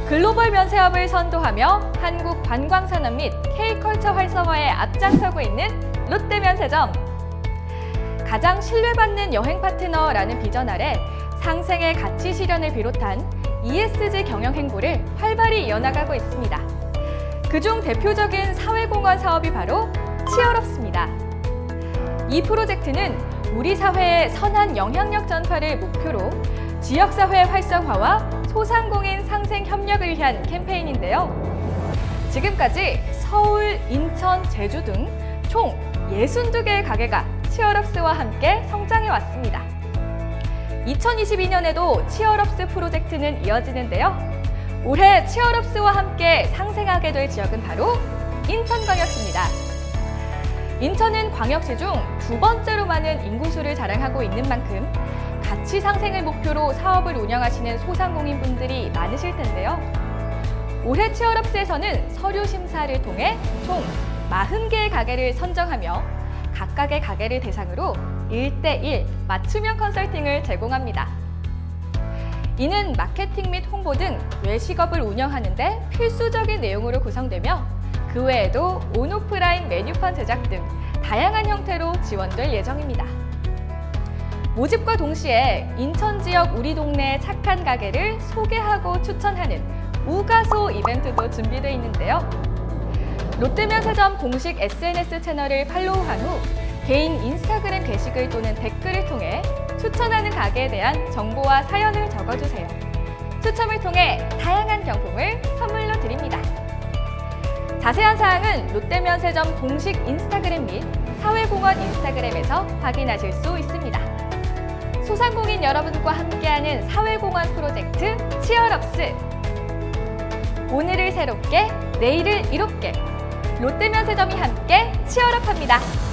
글로벌 면세업을 선도하며 한국 관광산업 및 K컬처 활성화에 앞장서고 있는 롯데면세점. 가장 신뢰받는 여행 파트너라는 비전 아래 상생의 가치 실현을 비롯한 ESG 경영 행보를 활발히 이어나가고 있습니다. 그중 대표적인 사회공헌 사업이 바로 치얼업스입니다. 이 프로젝트는 우리 사회의 선한 영향력 전파를 목표로 지역사회 활성화와 소상공인 상생 협력을 위한 캠페인인데요. 지금까지 서울, 인천, 제주 등 총 62개의 가게가 치얼업스와 함께 성장해 왔습니다. 2022년에도 치얼업스 프로젝트는 이어지는데요. 올해 치얼업스와 함께 상생하게 될 지역은 바로 인천광역시입니다. 인천은 광역시 중 두 번째로 많은 인구수를 자랑하고 있는 만큼 가치 상생을 목표로 사업을 운영하시는 소상공인분들이 많으실 텐데요. 올해 치얼업스에서는 서류 심사를 통해 총 40개의 가게를 선정하며 각각의 가게를 대상으로 1:1 맞춤형 컨설팅을 제공합니다. 이는 마케팅 및 홍보 등 외식업을 운영하는 데 필수적인 내용으로 구성되며 그 외에도 온오프라인 메뉴판 제작 등 다양한 형태로 지원될 예정입니다. 모집과 동시에 인천 지역 우리 동네의 착한 가게를 소개하고 추천하는 우가소 이벤트도 준비되어 있는데요. 롯데면세점 공식 SNS 채널을 팔로우한 후 개인 인스타그램 게시글 또는 댓글을 통해 추천하는 가게에 대한 정보와 사연을 적어주세요. 추첨을 통해 다양한 경품을 선물로 드립니다. 자세한 사항은 롯데면세점 공식 인스타그램 및 사회공헌 인스타그램에서 확인하실 수 있습니다. 소상공인 여러분과 함께하는 사회공헌 프로젝트 치얼업스. 오늘을 새롭게, 내일을 이롭게 롯데면세점이 함께 치얼업합니다.